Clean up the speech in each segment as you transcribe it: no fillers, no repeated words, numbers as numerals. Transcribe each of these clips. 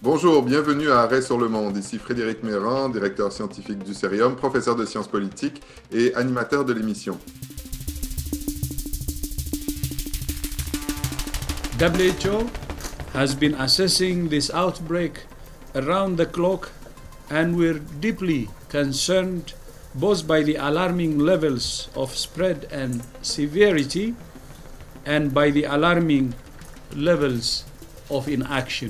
Bonjour, bienvenue à Arrêt sur le monde. Ici Frédéric Mérand, directeur scientifique du Cerium, professeur de sciences politiques et animateur de l'émission. WHO has been assessing this outbreak around the clock, and we're deeply concerned both by the alarming levels of spread and severity and by the alarming levels of inaction.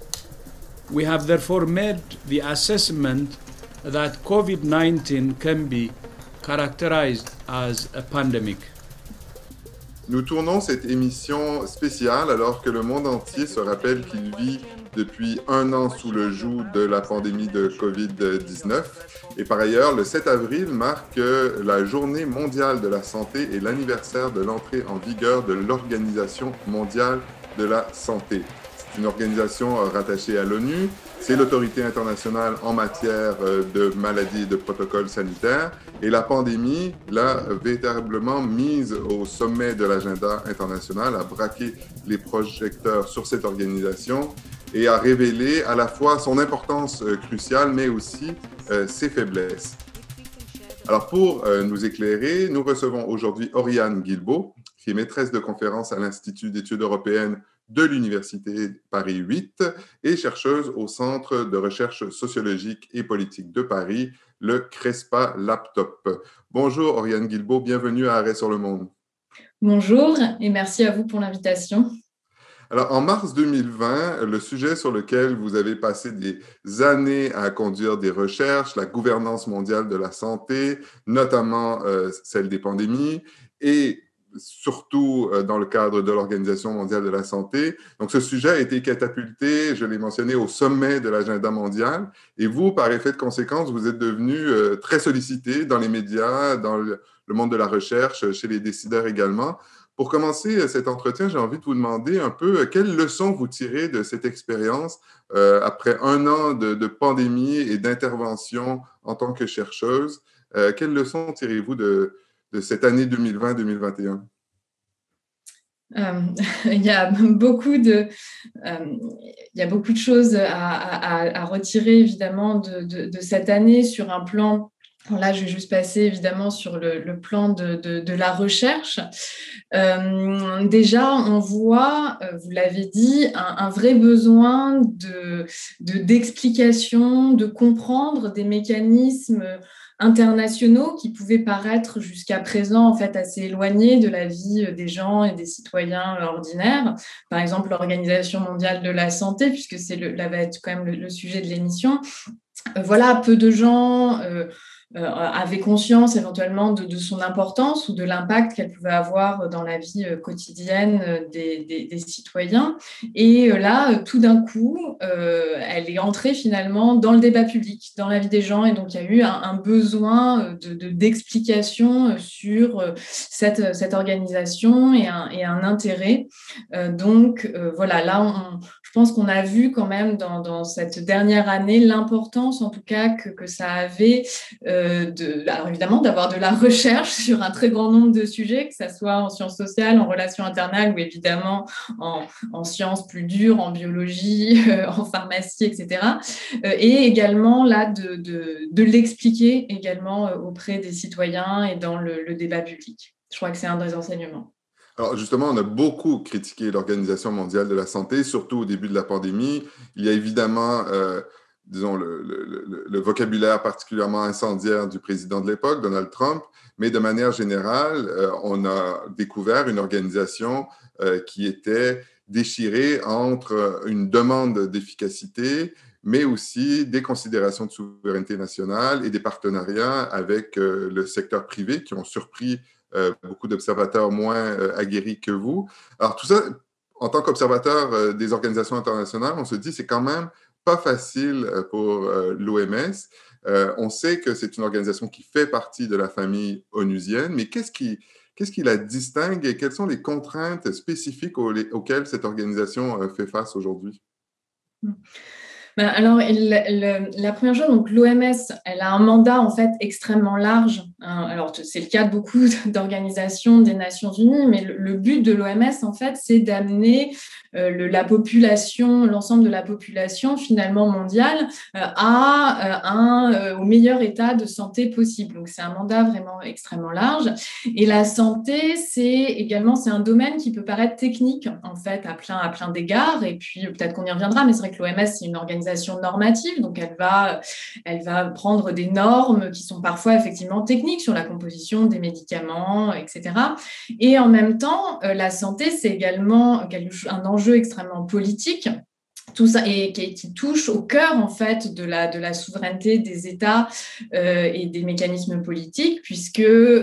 We have therefore made the assessment that COVID-19 can be characterized as a pandemic. Nous tournons cette émission spéciale alors que le monde entier se rappelle qu'il vit depuis un an sous le joug de la pandémie de COVID-19. Et par ailleurs, le 7 avril marque la Journée mondiale de la santé et l'anniversaire de l'entrée en vigueur de l'Organisation mondiale de la santé. C'est une organisation rattachée à l'ONU. C'est l'autorité internationale en matière de maladies et de protocoles sanitaires. Et la pandémie l'a véritablement mise au sommet de l'agenda international, a braqué les projecteurs sur cette organisation et a révélé à la fois son importance cruciale, mais aussi ses faiblesses. Alors pour nous éclairer, nous recevons aujourd'hui Oriane Guilbeault, qui est maîtresse de conférence à l'Institut d'études européennes de l'Université Paris 8 et chercheuse au Centre de recherche sociologique et politique de Paris, le CRESPA Laptop. Bonjour Oriane Guilbeault, bienvenue à Arrêt sur le monde. Bonjour et merci à vous pour l'invitation. Alors, en mars 2020, le sujet sur lequel vous avez passé des années à conduire des recherches, la gouvernance mondiale de la santé, notamment celle des pandémies, et surtout dans le cadre de l'Organisation mondiale de la santé. Donc, ce sujet a été catapulté, je l'ai mentionné, au sommet de l'agenda mondial. Et vous, par effet de conséquence, vous êtes devenu très sollicité dans les médias, dans le monde de la recherche, chez les décideurs également. Pour commencer cet entretien, j'ai envie de vous demander un peu quelles leçons vous tirez de cette expérience après un an de pandémie et d'intervention en tant que chercheuse. Quelles leçons tirez-vous de cette année 2020-2021? Il y a beaucoup de choses à retirer évidemment de cette année sur un plan. Là, je vais juste passer évidemment sur le plan de la recherche. Déjà, on voit, vous l'avez dit, un vrai besoin d'explication, de comprendre des mécanismes internationaux qui pouvaient paraître jusqu'à présent en fait assez éloignés de la vie des gens et des citoyens ordinaires. Par exemple, l'Organisation mondiale de la santé, puisque là va être quand même le sujet de l'émission. Voilà, peu de gens avaient conscience éventuellement de son importance ou de l'impact qu'elle pouvait avoir dans la vie quotidienne des citoyens. Et là, tout d'un coup, elle est entrée finalement dans le débat public, dans la vie des gens. Et donc, il y a eu un besoin d'explication sur cette organisation et un intérêt. Donc, voilà, là, je pense qu'on a vu quand même dans cette dernière année l'importance, en tout cas, que ça avait, alors évidemment, d'avoir de la recherche sur un très grand nombre de sujets, que ce soit en sciences sociales, en relations internationales ou évidemment en sciences plus dures, en biologie, en pharmacie, etc. Et également là de l'expliquer également auprès des citoyens et dans le débat public. Je crois que c'est un des enseignements. Alors justement, on a beaucoup critiqué l'Organisation mondiale de la santé, surtout au début de la pandémie. Il y a évidemment, disons, le vocabulaire particulièrement incendiaire du président de l'époque, Donald Trump, mais de manière générale, on a découvert une organisation qui était déchirée entre une demande d'efficacité, mais aussi des considérations de souveraineté nationale et des partenariats avec le secteur privé qui ont surpris beaucoup d'observateurs moins aguerris que vous. Alors tout ça, en tant qu'observateur des organisations internationales, on se dit c'est quand même pas facile pour l'OMS. On sait que c'est une organisation qui fait partie de la famille onusienne, mais qu'est-ce qui la distingue et quelles sont les contraintes spécifiques auxquelles cette organisation fait face aujourd'hui? Alors, la première chose, donc l'OMS, elle a un mandat en fait extrêmement large Alors, c'est le cas de beaucoup d'organisations des Nations Unies, mais le but de l'OMS, en fait, c'est d'amener la population, l'ensemble de la population finalement mondiale au meilleur état de santé possible. Donc, c'est un mandat vraiment extrêmement large. Et la santé, c'est un domaine qui peut paraître technique, en fait, à plein d'égards. Et puis, peut-être qu'on y reviendra, mais c'est vrai que l'OMS, c'est une organisation normative, donc elle va prendre des normes qui sont parfois effectivement techniques sur la composition des médicaments, etc. Et en même temps, la santé, c'est également un enjeu extrêmement politique. Tout ça et qui touche au cœur en fait de la souveraineté des États et des mécanismes politiques, puisque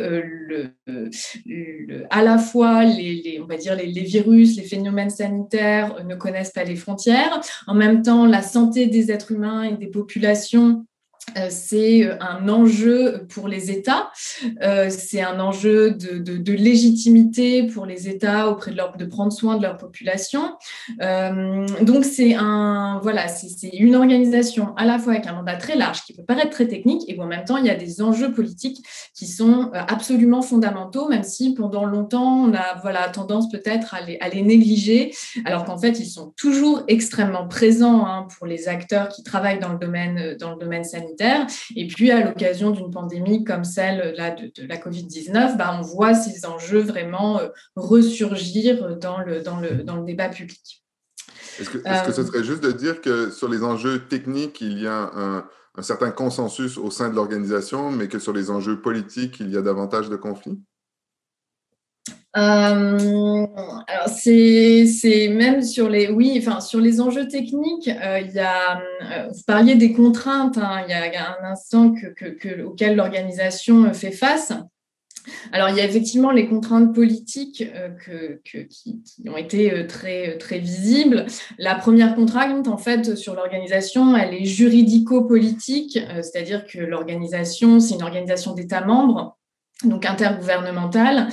à la fois on va dire les virus, les phénomènes sanitaires ne connaissent pas les frontières. En même temps, la santé des êtres humains et des populations, c'est un enjeu pour les États, c'est un enjeu de légitimité pour les États de prendre soin de leur population. Donc c'est une organisation à la fois avec un mandat très large qui peut paraître très technique et où en même temps il y a des enjeux politiques qui sont absolument fondamentaux, même si pendant longtemps on a tendance peut-être à les négliger, alors qu'en fait ils sont toujours extrêmement présents pour les acteurs qui travaillent dans le domaine sanitaire. Et puis, à l'occasion d'une pandémie comme celle là, de la Covid-19, on voit ces enjeux vraiment ressurgir dans le débat public. Est-ce que ce serait juste de dire que sur les enjeux techniques, il y a un certain consensus au sein de l'organisation, mais que sur les enjeux politiques, il y a davantage de conflits? Alors c'est même sur les enjeux techniques, vous parliez des contraintes, il y a un instant auquel l'organisation fait face. Alors, il y a effectivement les contraintes politiques qui ont été très, très visibles. La première contrainte, en fait, sur l'organisation, elle est juridico-politique, c'est-à-dire que l'organisation, c'est une organisation d'États membres, donc intergouvernementale,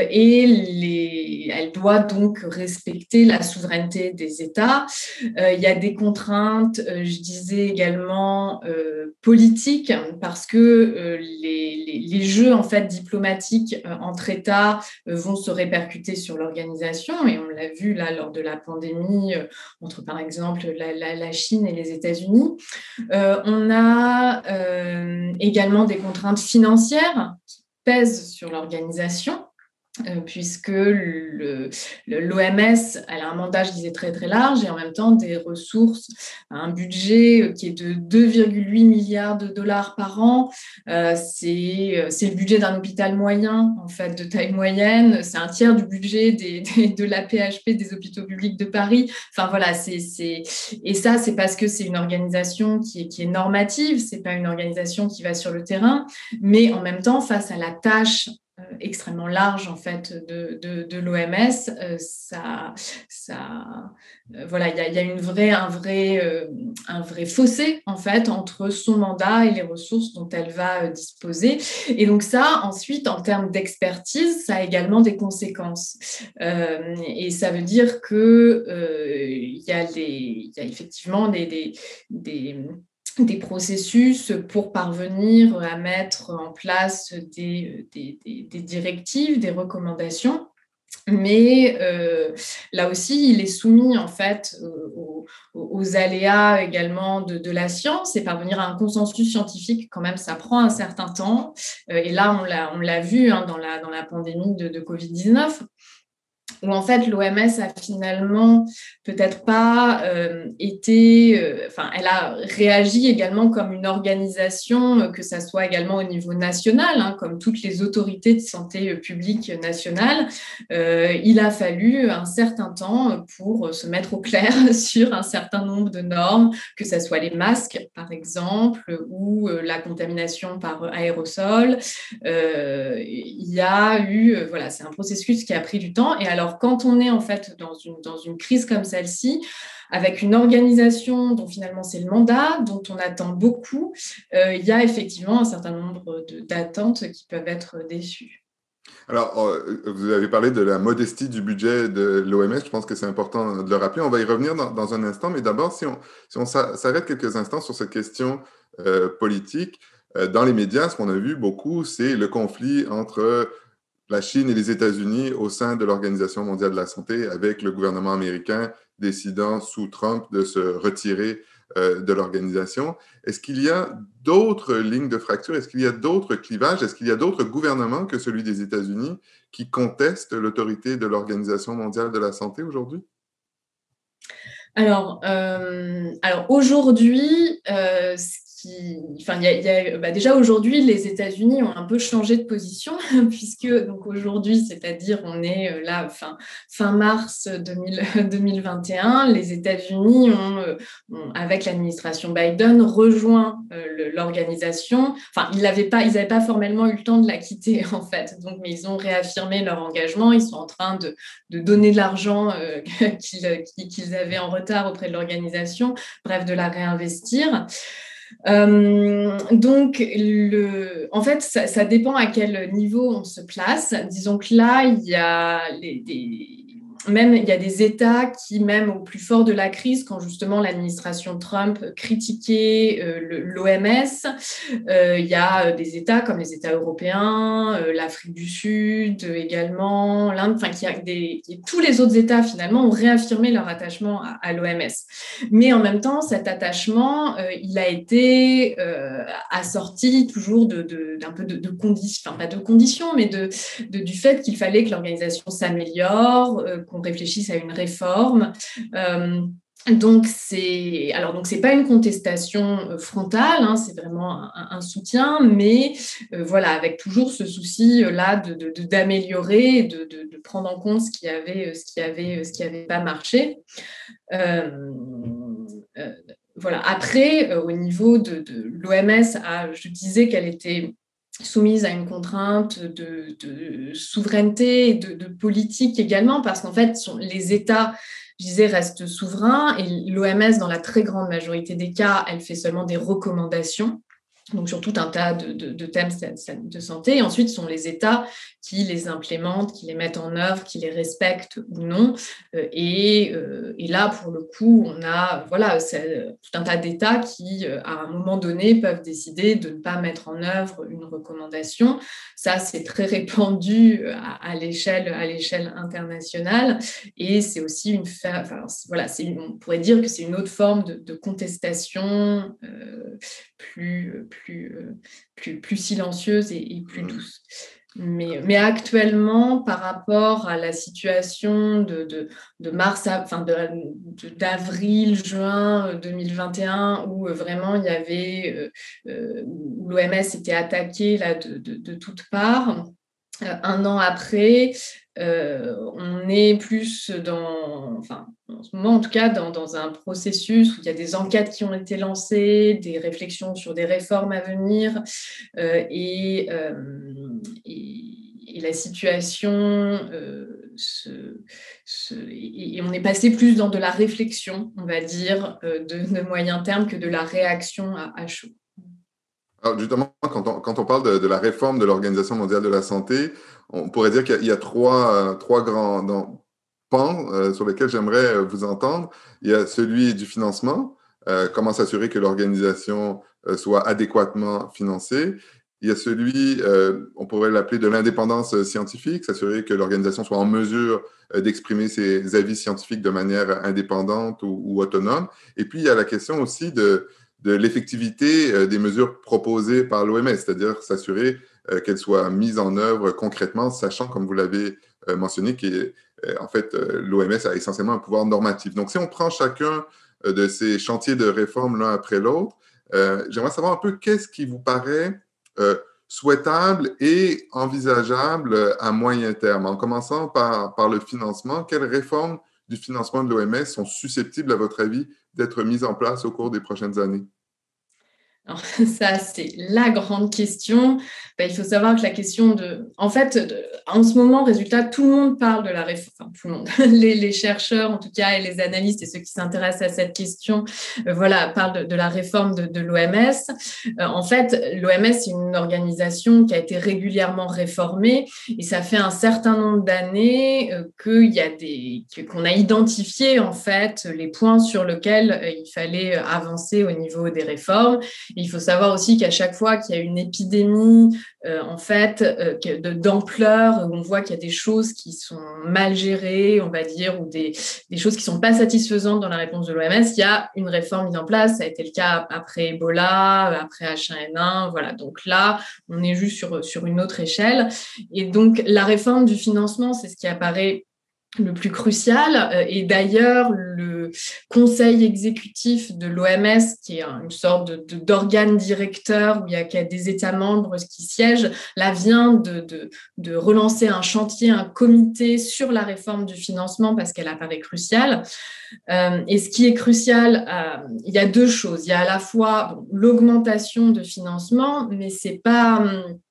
et elle doit donc respecter la souveraineté des États. Il y a des contraintes, je disais également politiques, parce que les jeux en fait diplomatiques entre États vont se répercuter sur l'organisation, et on l'a vu là lors de la pandémie entre par exemple la Chine et les États-Unis. On a également des contraintes financières pèse sur l'organisation, puisque l'OMS elle a un mandat, je disais, très très large, et en même temps des ressources, un budget qui est de 2,8 milliards de dollars par an. C'est le budget d'un hôpital moyen, en fait, de taille moyenne. C'est un tiers du budget de la PHP, des hôpitaux publics de Paris. Enfin voilà, et ça, c'est parce que c'est une organisation qui est normative, c'est pas une organisation qui va sur le terrain, mais en même temps, face à la tâche extrêmement large en fait de l'OMS, il y a un vrai fossé en fait entre son mandat et les ressources dont elle va disposer. Et donc ça, ensuite, en termes d'expertise, ça a également des conséquences. Et ça veut dire que il y a effectivement des processus pour parvenir à mettre en place des directives, des recommandations. Mais là aussi, il est soumis en fait aux aléas également de la science, et parvenir à un consensus scientifique, quand même, ça prend un certain temps. Et là, on l'a vu dans la pandémie de Covid-19. Où en fait l'OMS a finalement peut-être pas elle a réagi également comme une organisation, que ça soit également au niveau national, comme toutes les autorités de santé publique nationales. Il a fallu un certain temps pour se mettre au clair sur un certain nombre de normes, que ce soit les masques par exemple, ou la contamination par aérosol. Il y a eu, c'est un processus qui a pris du temps. Et alors, quand on est en fait dans une crise comme celle-ci, avec une organisation dont finalement c'est le mandat, dont on attend beaucoup, il y a effectivement un certain nombre d'attentes qui peuvent être déçues. Alors, vous avez parlé de la modestie du budget de l'OMS. Je pense que c'est important de le rappeler. On va y revenir dans un instant, mais d'abord, si on s'arrête quelques instants sur cette question politique, Dans les médias, ce qu'on a vu beaucoup, c'est le conflit entre la Chine et les États-Unis au sein de l'Organisation mondiale de la santé, avec le gouvernement américain décidant sous Trump de se retirer de l'organisation. Est-ce qu'il y a d'autres lignes de fracture? Est-ce qu'il y a d'autres clivages? Est-ce qu'il y a d'autres gouvernements que celui des États-Unis qui contestent l'autorité de l'Organisation mondiale de la santé aujourd'hui? Alors aujourd'hui, déjà aujourd'hui, les États-Unis ont un peu changé de position puisque donc aujourd'hui, c'est-à-dire on est là fin mars 2021, les États-Unis ont, avec l'administration Biden, rejoint l'organisation. Enfin, ils n'avaient pas formellement eu le temps de la quitter en fait, donc mais ils ont réaffirmé leur engagement. Ils sont en train de donner de l'argent qu'ils avaient en retard auprès de l'organisation, bref, de la réinvestir. Donc, en fait, ça dépend à quel niveau on se place. Disons que là, il y a il y a des États qui, même au plus fort de la crise, quand justement l'administration Trump critiquait l'OMS, il y a des États comme les États européens, l'Afrique du Sud également, l'Inde, enfin, tous les autres États finalement ont réaffirmé leur attachement à l'OMS. Mais en même temps, cet attachement, il a été assorti toujours d'un peu de conditions, enfin pas de conditions, mais du fait qu'il fallait que l'organisation s'améliore, qu'on réfléchisse à une réforme. Donc, c'est pas une contestation frontale, hein, c'est vraiment un soutien, mais voilà, avec toujours ce souci là d'améliorer, de prendre en compte ce qui avait pas marché. Voilà. Après, au niveau de l'OMS, je disais qu'elle était soumise à une contrainte de souveraineté et de politique également, parce qu'en fait, les États, je disais, restent souverains, et l'OMS, dans la très grande majorité des cas, elle fait seulement des recommandations, donc sur tout un tas de thèmes de santé. Et ensuite, ce sont les États qui les implémentent, qui les mettent en œuvre, qui les respectent ou non. Et là, pour le coup, on a tout un tas d'États qui, à un moment donné, peuvent décider de ne pas mettre en œuvre une recommandation. Ça, c'est très répandu à l'échelle internationale. Et c'est aussi on pourrait dire que c'est une autre forme de contestation plus silencieuse et plus douce. Mais actuellement, par rapport à la situation de mars, d'avril, juin 2021, où vraiment il y avait où l'OMS était attaquée là, de toutes parts, un an après, on est plus en ce moment en tout cas, dans un processus où il y a des enquêtes qui ont été lancées, des réflexions sur des réformes à venir, et la situation et on est passé plus dans de la réflexion, on va dire, de moyen terme que de la réaction à chaud. Alors justement, quand on parle de la réforme de l'Organisation mondiale de la santé, on pourrait dire qu'il y a trois grands pans sur lesquels j'aimerais vous entendre. Il y a celui du financement, comment s'assurer que l'organisation soit adéquatement financée. Il y a celui, on pourrait l'appeler de l'indépendance scientifique, s'assurer que l'organisation soit en mesure d'exprimer ses avis scientifiques de manière indépendante ou autonome. Et puis, il y a la question aussi de l'effectivité des mesures proposées par l'OMS, c'est-à-dire s'assurer qu'elles soient mises en œuvre concrètement, sachant, comme vous l'avez mentionné, qu'en fait, l'OMS a essentiellement un pouvoir normatif. Donc, si on prend chacun de ces chantiers de réforme l'un après l'autre, j'aimerais savoir un peu qu'est-ce qui vous paraît souhaitable et envisageable à moyen terme. En commençant par le financement, quelles réformes du financement de l'OMS sont susceptibles, à votre avis, d'être mises en place au cours des prochaines années? Alors, ça, c'est la grande question. Il faut savoir que la question en fait, en ce moment, résultat, tout le monde parle de la réforme, enfin, tout le monde, les chercheurs en tout cas, et les analystes et ceux qui s'intéressent à cette question, parlent de la réforme de l'OMS. En fait, l'OMS, c'est une organisation qui a été régulièrement réformée, et ça fait un certain nombre d'années qu'on a identifié en fait les points sur lesquels il fallait avancer au niveau des réformes. Et il faut savoir aussi qu'à chaque fois qu'il y a une épidémie, en fait, d'ampleur, où on voit qu'il y a des choses qui sont mal gérées, on va dire, ou des choses qui ne sont pas satisfaisantes dans la réponse de l'OMS, il y a une réforme mise en place. Ça a été le cas après Ebola, après H1N1, voilà. Donc là, on est juste sur une autre échelle. Et donc, la réforme du financement, c'est ce qui apparaît le plus crucial. Et d'ailleurs, le conseil exécutif de l'OMS, qui est une sorte d'organe directeur où il y a des États membres qui siègent, là vient de relancer un chantier, un comité sur la réforme du financement parce qu'elle apparaît cruciale. Et ce qui est crucial, il y a deux choses. Il y a à la fois l'augmentation de financement, mais c'est pas...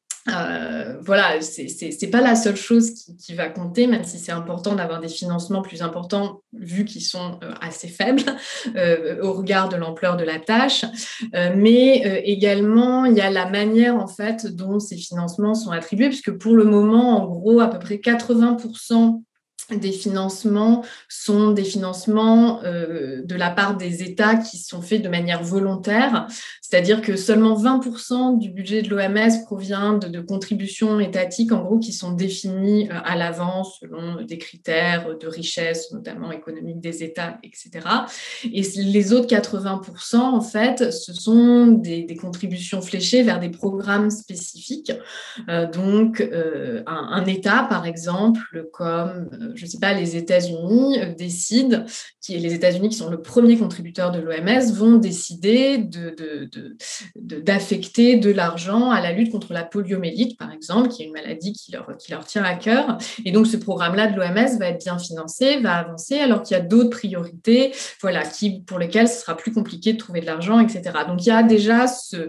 voilà, c'est pas la seule chose qui va compter, même si c'est important d'avoir des financements plus importants, vu qu'ils sont assez faibles au regard de l'ampleur de la tâche. Mais également, il y a la manière, en fait, dont ces financements sont attribués, puisque pour le moment, en gros, à peu près 80% des financements sont des financements de la part des États qui sont faits de manière volontaire, c'est-à-dire que seulement 20% du budget de l'OMS provient de contributions étatiques, en gros, qui sont définies à l'avance selon des critères de richesse, notamment économique des États, etc. Et les autres 80%, en fait, ce sont des contributions fléchées vers des programmes spécifiques. Donc, un État, par exemple, comme je ne sais pas, les États-Unis décident, les États-Unis qui sont le premier contributeur de l'OMS, vont décider d'affecter de l'argent à la lutte contre la poliomyélite, par exemple, qui est une maladie qui leur tient à cœur. Et donc, ce programme-là de l'OMS va être bien financé, va avancer, alors qu'il y a d'autres priorités, voilà, pour lesquelles ce sera plus compliqué de trouver de l'argent, etc. Donc, il y a déjà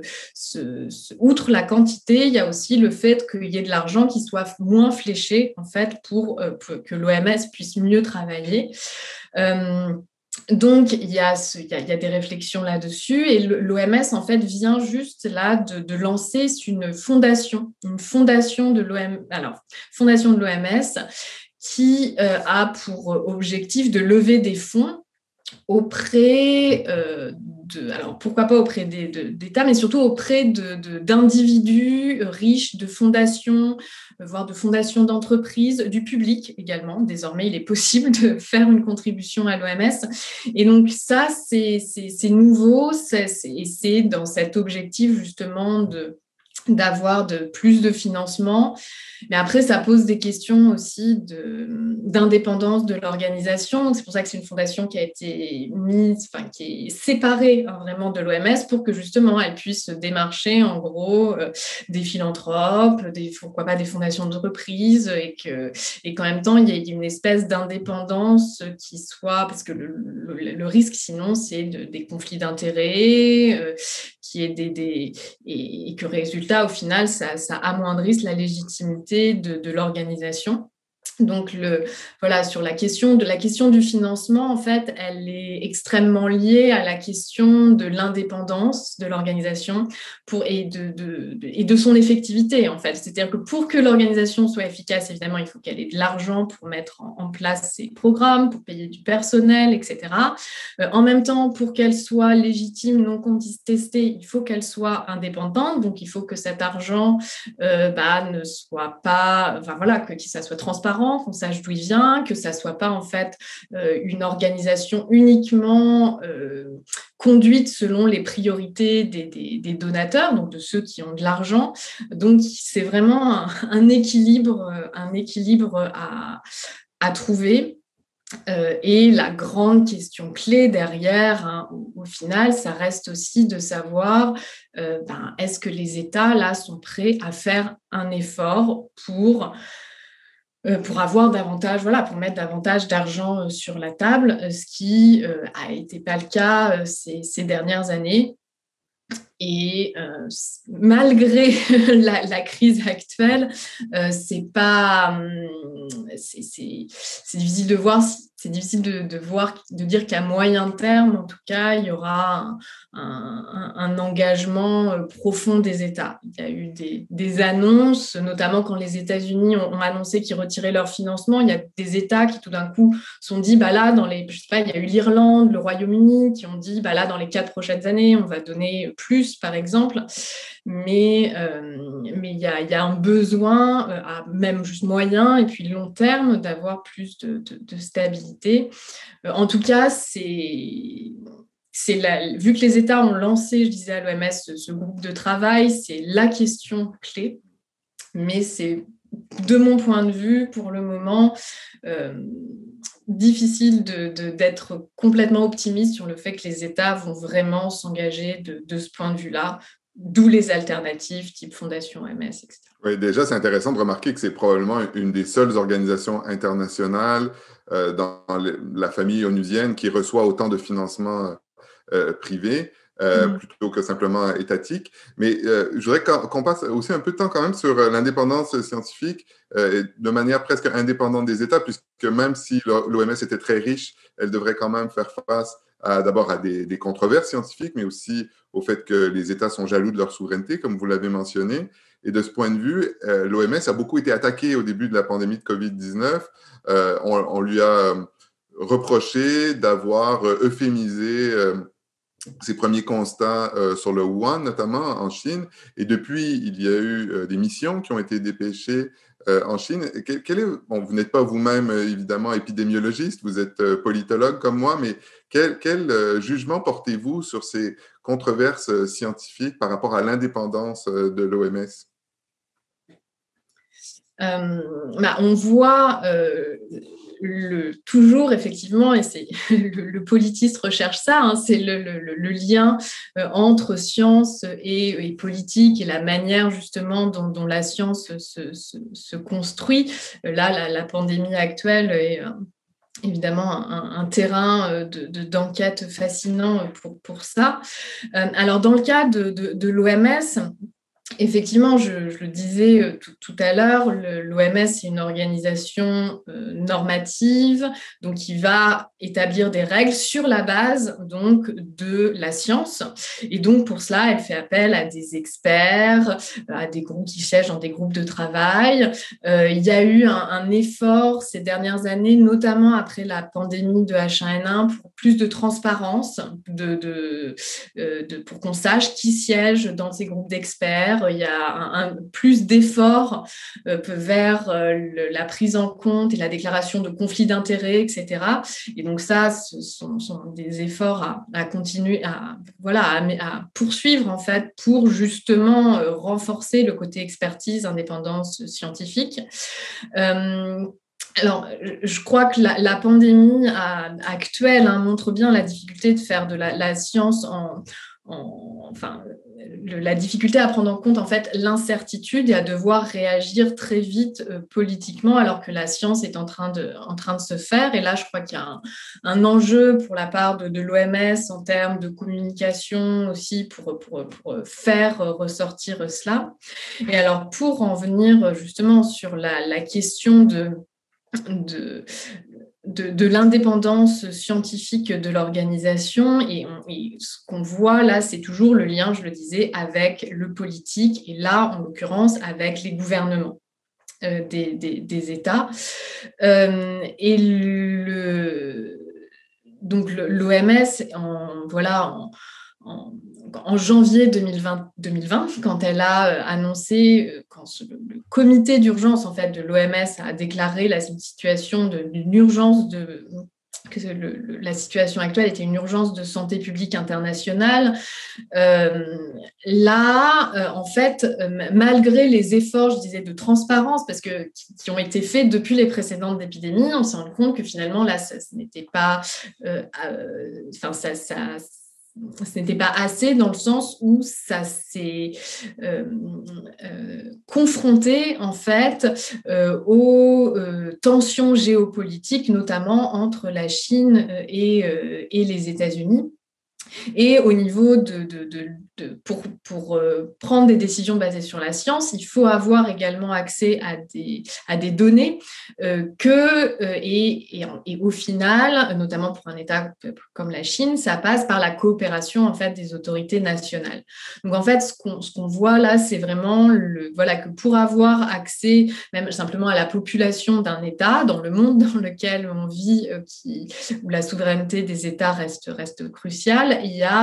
outre la quantité, il y a aussi le fait qu'il y ait de l'argent qui soit moins fléché, en fait, pour que l'OMS puisse mieux travailler. Donc, il y a des réflexions là-dessus et l'OMS, en fait, vient juste là de lancer une fondation de l'OMS, fondation de l'OMS qui a pour objectif de lever des fonds auprès alors pourquoi pas auprès d'États, mais surtout auprès d'individus riches, de fondations, voire de fondations d'entreprises, du public également. Désormais, il est possible de faire une contribution à l'OMS. Et donc ça, c'est nouveau, et c'est dans cet objectif justement d'avoir plus de financement. Mais après, ça pose des questions aussi d'indépendance de l'organisation. C'est pour ça que c'est une fondation qui a été qui est séparée vraiment de l'OMS pour que justement elle puisse démarcher en gros des philanthropes, pourquoi pas des fondations d'entreprise et qu'en même temps il y ait une espèce d'indépendance qui soit, parce que le risque sinon c'est des conflits d'intérêts, qui est et que résultat au final ça amoindrisse la légitimité de l'organisation. Donc, sur la question du financement, en fait, elle est extrêmement liée à la question de l'indépendance de l'organisation et de son effectivité, en fait. C'est-à-dire que pour que l'organisation soit efficace, évidemment, il faut qu'elle ait de l'argent pour mettre en place ses programmes, pour payer du personnel, etc. En même temps, pour qu'elle soit légitime, non contestée, il faut qu'elle soit indépendante. Donc, il faut que cet argent ne soit pas... que ça soit transparent, qu'on sache d'où il vient, que ça ne soit pas en fait une organisation uniquement conduite selon les priorités des donateurs, donc de ceux qui ont de l'argent. Donc, c'est vraiment un équilibre à trouver. Et la grande question clé derrière, au final, ça reste aussi de savoir est-ce que les États là sont prêts à faire un effort pour avoir davantage, pour mettre davantage d'argent sur la table, ce qui a été pas le cas ces dernières années. Et malgré la crise actuelle, c'est difficile de voir c'est difficile de dire qu'à moyen terme, en tout cas, il y aura un engagement profond des États. Il y a eu des annonces, notamment quand les États-Unis ont annoncé qu'ils retiraient leur financement. Il y a des États qui, tout d'un coup, sont dit, là, je sais pas, il y a eu l'Irlande, le Royaume-Uni, qui ont dit, là, dans les 4 prochaines années, on va donner plus, par exemple. Mais il y a un besoin, à même juste moyen et puis long terme, d'avoir plus de stabilité. En tout cas, vu que les États ont lancé, je disais à l'OMS, ce groupe de travail, c'est la question clé. Mais c'est, de mon point de vue, pour le moment, difficile d'être complètement optimiste sur le fait que les États vont vraiment s'engager de ce point de vue-là. D'où les alternatives type Fondation OMS, etc. Oui, déjà, c'est intéressant de remarquer que c'est probablement une des seules organisations internationales dans la famille onusienne qui reçoit autant de financement privé plutôt que simplement étatique. Mais je voudrais qu'on passe aussi un peu de temps quand même sur l'indépendance scientifique de manière presque indépendante des États, puisque même si l'OMS était très riche, elle devrait quand même faire face d'abord à des controverses scientifiques, mais aussi au fait que les États sont jaloux de leur souveraineté, comme vous l'avez mentionné. Et de ce point de vue, l'OMS a beaucoup été attaquée au début de la pandémie de COVID-19. On lui a reproché d'avoir euphémisé ses premiers constats sur le Wuhan, notamment en Chine. Et depuis, il y a eu des missions qui ont été dépêchées en Chine. Vous n'êtes pas vous-même, évidemment, épidémiologiste, vous êtes politologue comme moi, mais quel jugement portez-vous sur ces controverses scientifiques par rapport à l'indépendance de l'OMS? On voit toujours, effectivement, et c'est le politiste recherche ça, c'est le lien entre science et politique et la manière justement dont la science se construit. Là, la pandémie actuelle est évidemment un terrain d'enquête fascinant pour ça. Alors, dans le cas de l'OMS, effectivement, je le disais tout à l'heure, l'OMS est une organisation normative, donc qui va établir des règles sur la base donc de la science. Et donc pour cela, elle fait appel à des experts, à des groupes qui siègent dans des groupes de travail. Il y a eu un effort ces dernières années, notamment après la pandémie de H1N1, pour plus de transparence, pour qu'on sache qui siège dans ces groupes d'experts. Il y a plus d'efforts vers la prise en compte et la déclaration de conflits d'intérêts, etc. Et donc ça, ce sont des efforts à continuer, à poursuivre en fait pour justement renforcer le côté expertise, indépendance scientifique. Alors, je crois que la pandémie actuelle montre bien la difficulté de faire de la science la difficulté à prendre en compte en fait l'incertitude et à devoir réagir très vite politiquement alors que la science est en train de se faire. Et là, je crois qu'il y a un enjeu pour la part de l'OMS en termes de communication aussi pour faire ressortir cela. Et alors, pour en venir justement sur la question de l'indépendance scientifique de l'organisation et ce qu'on voit là, c'est toujours le lien, je le disais, avec le politique et là, en l'occurrence, avec les gouvernements des États. Et donc l'OMS, en janvier 2020, quand elle a annoncé, quand le comité d'urgence en fait, de l'OMS a déclaré la situation d'une urgence que la situation actuelle était une urgence de santé publique internationale. En fait, malgré les efforts, je disais, de transparence, parce que qui ont été faits depuis les précédentes épidémies, on s'est rendu compte que finalement, là, ce n'était pas... ce n'était pas assez dans le sens où ça s'est confronté en fait aux tensions géopolitiques, notamment entre la Chine et les États-Unis. Et au niveau de pour prendre des décisions basées sur la science, il faut avoir également accès à des données et au final, notamment pour un État comme la Chine, ça passe par la coopération en fait des autorités nationales. Donc en fait, ce qu'on voit là, c'est vraiment que pour avoir accès même simplement à la population d'un État, dans le monde dans lequel on vit, où la souveraineté des États reste cruciale,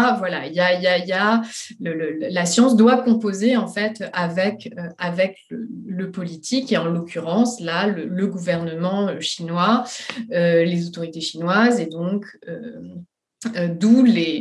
la science doit composer en fait avec le politique et en l'occurrence là le gouvernement chinois, les autorités chinoises et donc d'où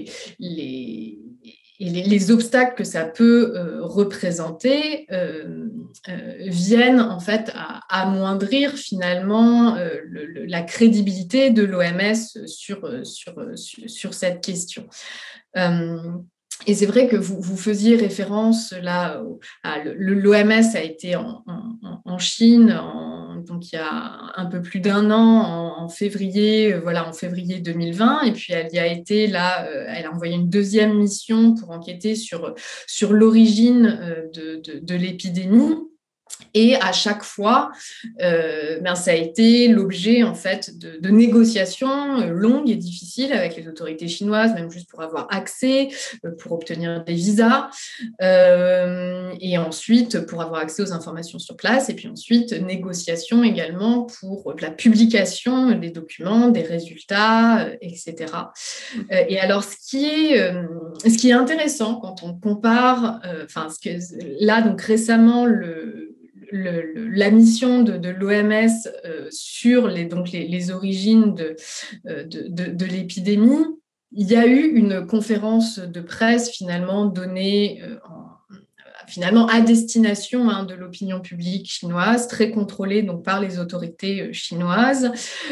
les obstacles que ça peut représenter viennent en fait à amoindrir finalement la crédibilité de l'OMS sur cette question. Et c'est vrai que vous faisiez référence là à l'OMS a été en Chine donc il y a un peu plus d'un an en février 2020 et puis elle y a été là elle a envoyé une deuxième mission pour enquêter sur l'origine de l'épidémie. Et à chaque fois, ça a été l'objet en fait de négociations longues et difficiles avec les autorités chinoises, même juste pour avoir accès, pour obtenir des visas, et ensuite pour avoir accès aux informations sur place, et puis ensuite négociations également pour la publication des documents, des résultats, etc. Et alors, ce qui est intéressant quand on compare, là donc récemment la mission de l'OMS sur les origines de l'épidémie, il y a eu une conférence de presse finalement donnée finalement à destination de l'opinion publique chinoise, très contrôlée donc par les autorités chinoises,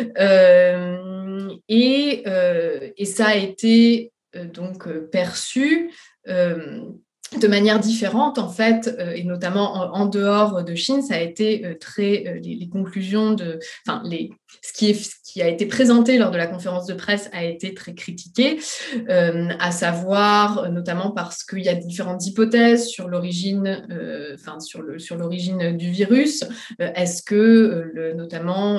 et ça a été donc perçu de manière différente, en fait, et notamment en dehors de Chine, ça a été les conclusions ce qui a été présenté lors de la conférence de presse a été très critiqué, à savoir notamment parce qu'il y a différentes hypothèses sur l'origine, sur l'origine du virus. Est-ce que notamment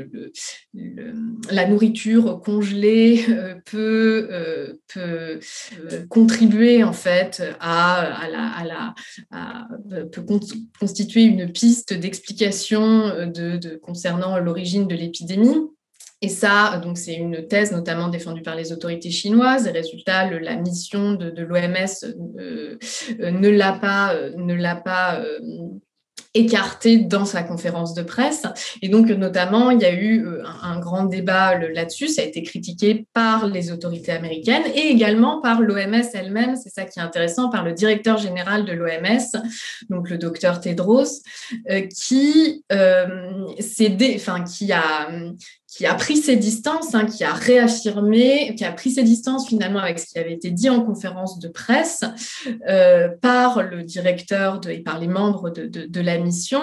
la nourriture congelée peut contribuer en fait peut constituer une piste d'explication concernant l'origine de l'épidémie. Et ça, donc, c'est une thèse notamment défendue par les autorités chinoises. Et résultat, la mission de l'OMS ne l'a pas écarté dans sa conférence de presse. Et donc, notamment, il y a eu un grand débat là-dessus. Ça a été critiqué par les autorités américaines et également par l'OMS elle-même. C'est ça qui est intéressant, par le directeur général de l'OMS, donc le docteur Tedros, qui a pris ses distances, qui a réaffirmé, qui a pris ses distances finalement avec ce qui avait été dit en conférence de presse par le directeur et par les membres de la mission.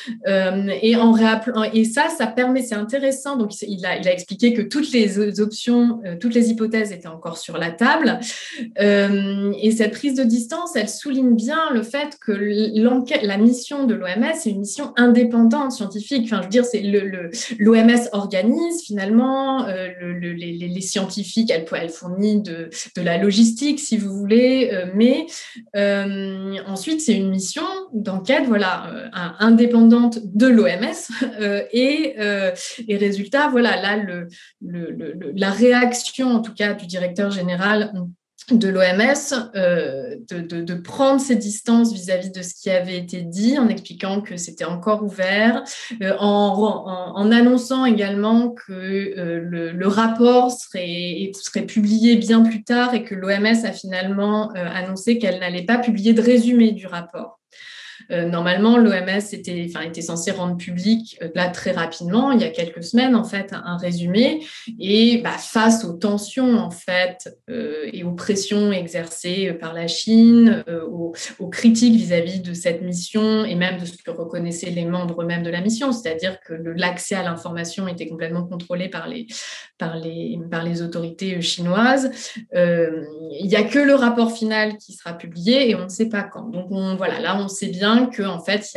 Et ça permet, c'est intéressant, donc il a expliqué que toutes les options, toutes les hypothèses étaient encore sur la table. Et cette prise de distance, elle souligne bien le fait que la mission de l'OMS, c'est une mission indépendante, scientifique. Enfin, je veux dire, c'est l'OMS organise finalement les scientifiques, elle fournit de la logistique si vous voulez, mais ensuite c'est une mission d'enquête indépendante de l'OMS et résultat là la réaction en tout cas du directeur général de l'OMS de prendre ses distances vis-à-vis de ce qui avait été dit en expliquant que c'était encore ouvert, en annonçant également que le rapport serait publié bien plus tard et que l'OMS a finalement annoncé qu'elle n'allait pas publier de résumé du rapport. Normalement, l'OMS était censé rendre public là très rapidement, il y a quelques semaines en fait, un résumé. Et face aux tensions en fait et aux pressions exercées par la Chine, aux critiques vis-à-vis de cette mission et même de ce que reconnaissaient les membres même de la mission, c'est-à-dire que l'accès à l'information était complètement contrôlé par les autorités chinoises. Il n'y a que le rapport final qui sera publié et on ne sait pas quand. Donc là, on sait bien qu'en fait,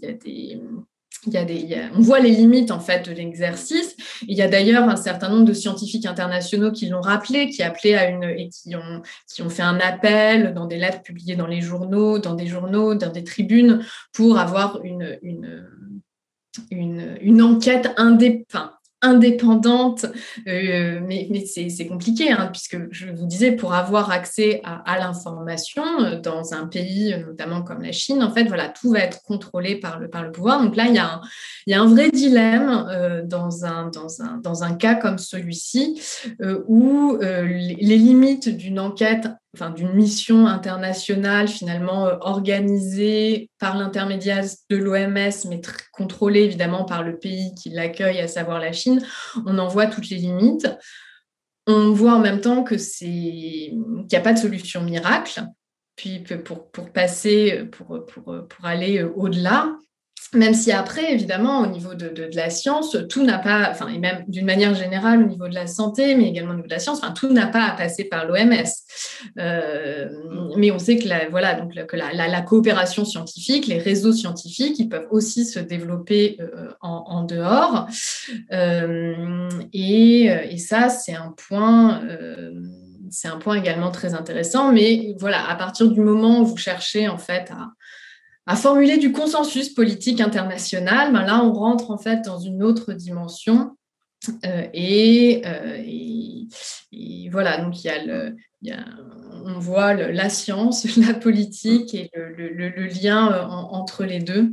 on voit les limites en fait de l'exercice. Il y a d'ailleurs un certain nombre de scientifiques internationaux qui l'ont rappelé, qui ont fait un appel dans des lettres publiées dans les journaux, dans des tribunes, pour avoir une enquête indépendante, mais c'est compliqué, puisque je vous disais, pour avoir accès à l'information dans un pays notamment comme la Chine, en fait, tout va être contrôlé par le pouvoir. Donc là, il y a un vrai dilemme dans un cas comme celui-ci, où les limites d'une enquête, d'une mission internationale finalement organisée par l'intermédiaire de l'OMS, mais contrôlée évidemment par le pays qui l'accueille, à savoir la Chine, on en voit toutes les limites. On voit en même temps qu'il n'y a pas de solution miracle, puis pour aller au-delà. Même si après, évidemment, au niveau de la science, tout n'a pas, et même d'une manière générale au niveau de la santé, mais également au niveau de la science, tout n'a pas à passer par l'OMS. Mais on sait que la coopération scientifique, les réseaux scientifiques, ils peuvent aussi se développer en dehors. Et ça, c'est un point également très intéressant. Mais à partir du moment où vous cherchez en fait à formuler du consensus politique international, là, on rentre en fait dans une autre dimension. Et voilà, donc on voit la science, la politique et le lien entre les deux.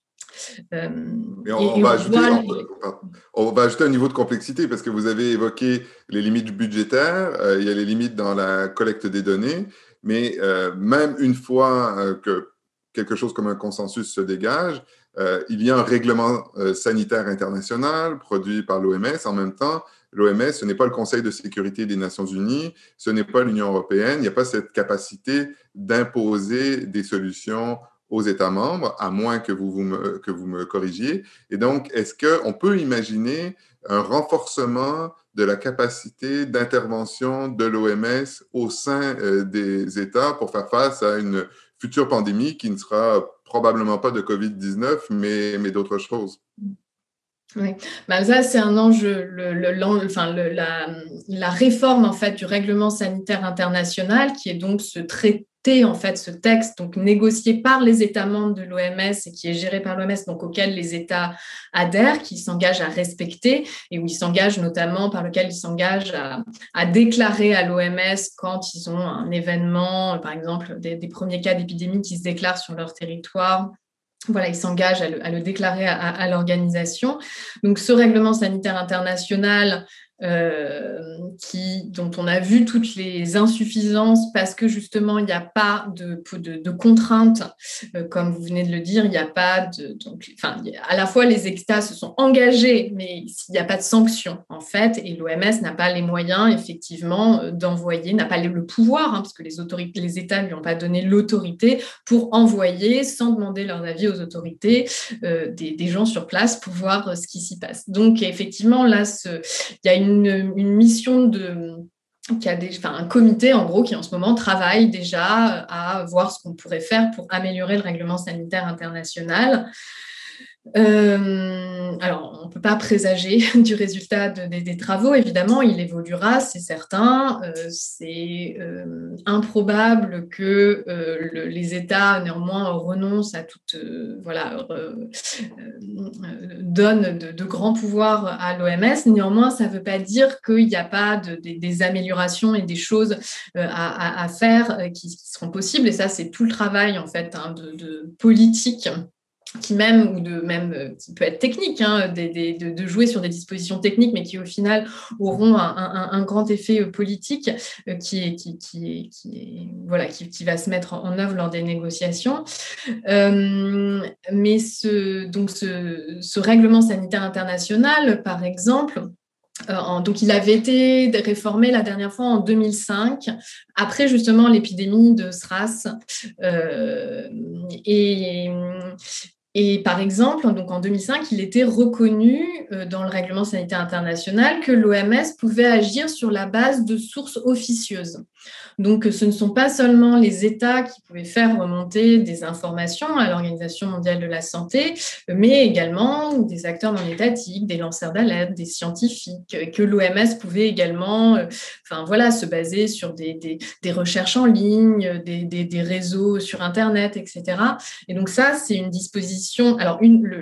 On va ajouter un niveau de complexité parce que vous avez évoqué les limites budgétaires, il y a les limites dans la collecte des données, mais même une fois que quelque chose comme un consensus se dégage, il y a un règlement sanitaire international produit par l'OMS. En même temps, l'OMS, ce n'est pas le Conseil de sécurité des Nations Unies, ce n'est pas l'Union européenne, il n'y a pas cette capacité d'imposer des solutions aux États membres, à moins que vous me corrigiez. Et donc, est-ce qu'on peut imaginer un renforcement de la capacité d'intervention de l'OMS au sein des États pour faire face à une future pandémie qui ne sera probablement pas de COVID-19, mais d'autres choses? Oui, ça c'est un enjeu. La réforme en fait du règlement sanitaire international, qui est donc ce texte donc négocié par les États membres de l'OMS et qui est géré par l'OMS, donc auquel les États adhèrent, qui s'engagent à respecter et par lequel ils s'engagent à déclarer à l'OMS quand ils ont un événement, par exemple des premiers cas d'épidémie qui se déclarent sur leur territoire. Ils s'engagent à le déclarer à l'organisation. Donc, ce règlement sanitaire international dont on a vu toutes les insuffisances parce que justement, il n'y a pas de contraintes, comme vous venez de le dire, il n'y a pas à la fois les États se sont engagés, mais il n'y a pas de sanctions en fait, et l'OMS n'a pas les moyens effectivement d'envoyer, n'a pas le pouvoir, parce que les États ne lui ont pas donné l'autorité pour envoyer, sans demander leur avis aux autorités, des gens sur place pour voir ce qui s'y passe. Donc effectivement, là, il y a une mission qui a un comité en gros qui en ce moment travaille déjà à voir ce qu'on pourrait faire pour améliorer le règlement sanitaire international. Alors, on ne peut pas présager du résultat des travaux, évidemment, il évoluera, c'est certain. C'est improbable que les États, néanmoins, renoncent à donnent de grands pouvoirs à l'OMS. Néanmoins, ça ne veut pas dire qu'il n'y a pas des améliorations et des choses à faire qui seront possibles. Et ça, c'est tout le travail, en fait, de politique qui peut être technique, hein, de jouer sur des dispositions techniques, mais qui au final auront un grand effet politique qui va se mettre en œuvre lors des négociations. Mais ce règlement sanitaire international, par exemple, donc, il avait été réformé la dernière fois en 2005, après justement l'épidémie de SRAS. Et par exemple, donc en 2005, il était reconnu dans le règlement sanitaire international que l'OMS pouvait agir sur la base de sources officieuses. Donc, ce ne sont pas seulement les États qui pouvaient faire remonter des informations à l'Organisation mondiale de la santé, mais également des acteurs non étatiques, des lanceurs d'alerte, des scientifiques, que l'OMS pouvait également se baser sur des recherches en ligne, des réseaux sur Internet, etc. Et donc ça, c'est une disposition. Alors,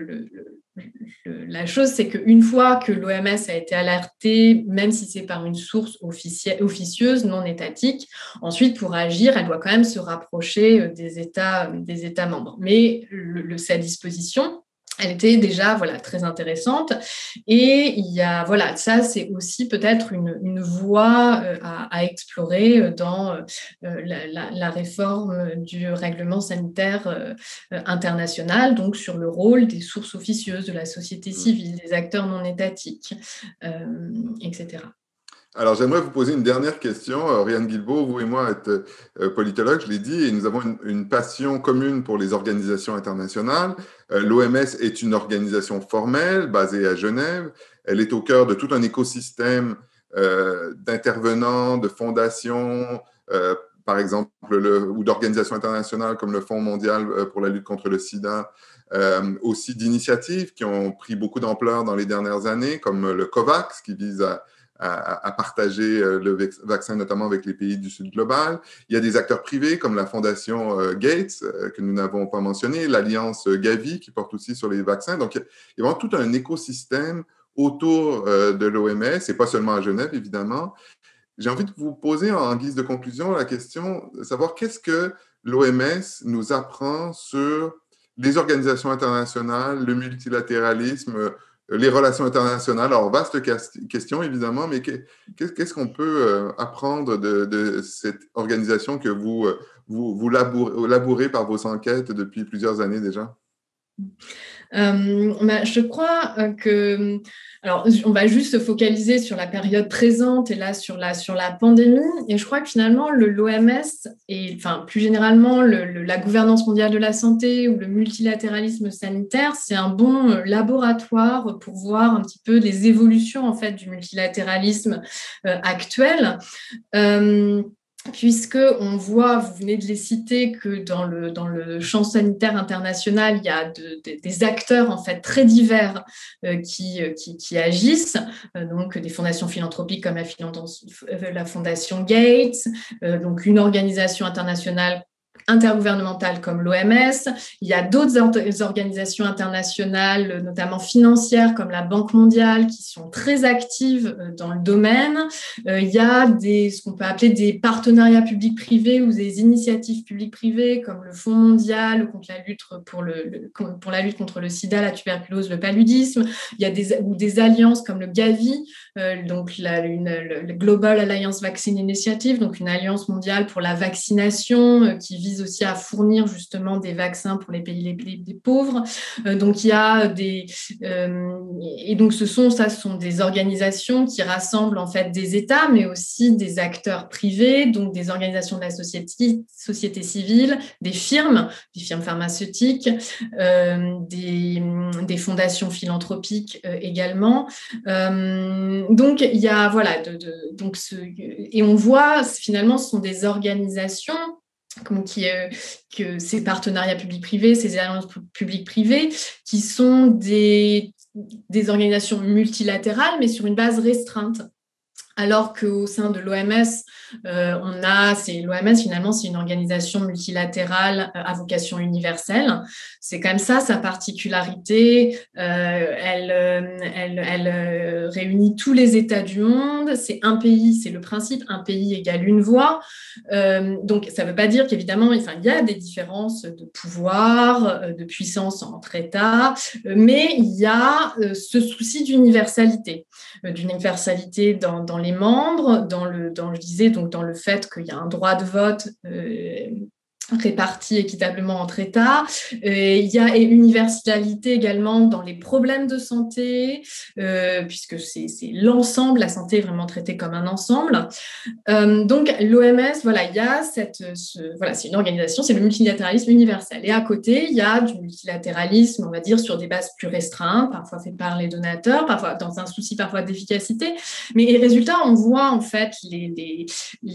la chose, c'est qu'une fois que l'OMS a été alertée, même si c'est par une source officieuse, non étatique, ensuite, pour agir, elle doit quand même se rapprocher des États membres. Mais cette disposition, elle était déjà très intéressante. Et ça, c'est aussi peut-être une voie à explorer dans la réforme du règlement sanitaire international, donc sur le rôle des sources officieuses, de la société civile, des acteurs non étatiques, etc. Alors, j'aimerais vous poser une dernière question. Oriane Guilbault, vous et moi êtes politologues, je l'ai dit, et nous avons une passion commune pour les organisations internationales. L'OMS est une organisation formelle basée à Genève. Elle est au cœur de tout un écosystème d'intervenants, de fondations, par exemple, ou d'organisations internationales comme le Fonds mondial pour la lutte contre le sida, aussi d'initiatives qui ont pris beaucoup d'ampleur dans les dernières années, comme le COVAX, qui vise à partager le vaccin, notamment avec les pays du Sud global. Il y a des acteurs privés comme la Fondation Gates, que nous n'avons pas mentionné, l'Alliance Gavi, qui porte aussi sur les vaccins. Donc, il y a vraiment tout un écosystème autour de l'OMS, et pas seulement à Genève, évidemment. J'ai envie de vous poser en guise de conclusion la question de savoir qu'est-ce que l'OMS nous apprend sur les organisations internationales, le multilatéralisme, les relations internationales. Alors, vaste question, évidemment, mais qu'est-ce qu'on peut apprendre de cette organisation que vous labourez par vos enquêtes depuis plusieurs années déjà? Je crois que... Alors, on va juste se focaliser sur la période présente et là, sur la pandémie. Et je crois que finalement, l'OMS et plus généralement, la gouvernance mondiale de la santé ou le multilatéralisme sanitaire, c'est un bon laboratoire pour voir un petit peu les évolutions en fait, du multilatéralisme actuel. Puisqu'on voit, vous venez de les citer, que dans le champ sanitaire international, il y a des acteurs en fait très divers qui agissent, donc des fondations philanthropiques comme la Fondation Gates, donc une organisation internationale intergouvernementales comme l'OMS. Il y a d'autres organisations internationales, notamment financières, comme la Banque mondiale, qui sont très actives dans le domaine. Il y a ce qu'on peut appeler des partenariats publics-privés ou des initiatives publiques-privées, comme le Fonds mondial pour la lutte contre le sida, la tuberculose, le paludisme. Il y a des alliances comme le Gavi, donc le Global Alliance Vaccine Initiative, donc une alliance mondiale pour la vaccination qui vise aussi à fournir justement des vaccins pour les pays les pauvres. Donc il y a et donc ce sont des organisations qui rassemblent en fait des États, mais aussi des acteurs privés, donc des organisations de la société civile, des firmes pharmaceutiques, des fondations philanthropiques également. Donc il y a et on voit finalement ce sont des organisations que ces partenariats publics-privés, ces alliances publiques-privées, qui sont des organisations multilatérales, mais sur une base restreinte. Alors qu'au sein de l'OMS, l'OMS finalement, c'est une organisation multilatérale à vocation universelle. C'est quand même ça, sa particularité. Elle réunit tous les États du monde. C'est un pays, c'est le principe, un pays égale une voix. Donc, ça ne veut pas dire qu'évidemment, il y a des différences de pouvoir, de puissance entre États, mais il y a ce souci d'universalité dans les membres, je disais, donc dans le fait qu'il y a un droit de vote répartis équitablement entre États. Il y a universalité également dans les problèmes de santé, puisque c'est l'ensemble, la santé est vraiment traitée comme un ensemble. Donc l'OMS, voilà, il y a c'est une organisation, c'est le multilatéralisme universel. Et à côté, il y a du multilatéralisme, on va dire, sur des bases plus restreintes, parfois fait par les donateurs, parfois dans un souci parfois d'efficacité. Mais les résultats, on voit en fait les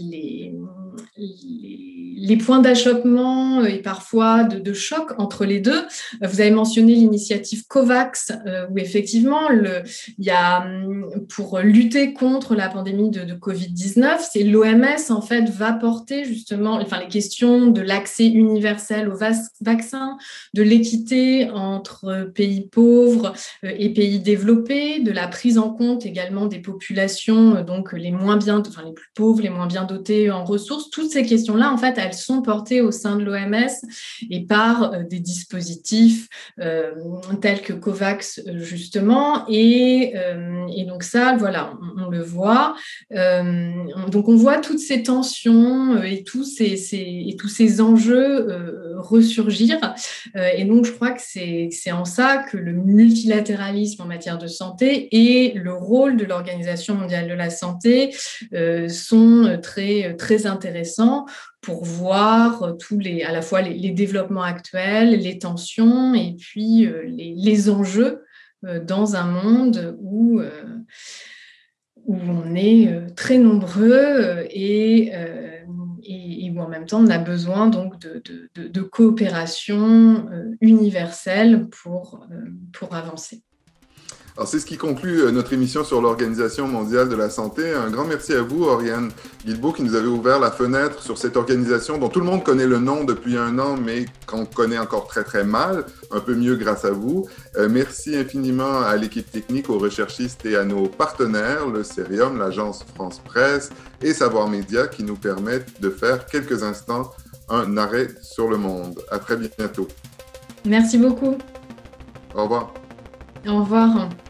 points d'achoppement et parfois de choc entre les deux. Vous avez mentionné l'initiative COVAX, où effectivement, il y a, pour lutter contre la pandémie de Covid-19, c'est l'OMS en fait va porter justement les questions de l'accès universel aux vaccins, de l'équité entre pays pauvres et pays développés, de la prise en compte également des populations donc les plus pauvres, les moins bien dotées en ressources. Toutes ces questions-là, en fait, elles sont portées au sein de l'OMS et par des dispositifs tels que COVAX, justement. Et donc ça, voilà, on le voit. Donc on voit toutes ces tensions et tous ces enjeux ressurgir. Et donc je crois que c'est en ça que le multilatéralisme en matière de santé et le rôle de l'Organisation mondiale de la santé sont très, très intéressants pour voir à la fois les développements actuels, les tensions et puis les enjeux dans un monde où on est très nombreux et où en même temps on a besoin donc de coopération universelle pour avancer. Alors, c'est ce qui conclut notre émission sur l'Organisation mondiale de la santé. Un grand merci à vous, Oriane Guilbeault, qui nous avez ouvert la fenêtre sur cette organisation dont tout le monde connaît le nom depuis un an, mais qu'on connaît encore très, très mal, un peu mieux grâce à vous. Merci infiniment à l'équipe technique, aux recherchistes et à nos partenaires, le Cerium, l'agence France Presse et Savoir Média, qui nous permettent de faire quelques instants un arrêt sur le monde. À très bientôt. Merci beaucoup. Au revoir. Au revoir.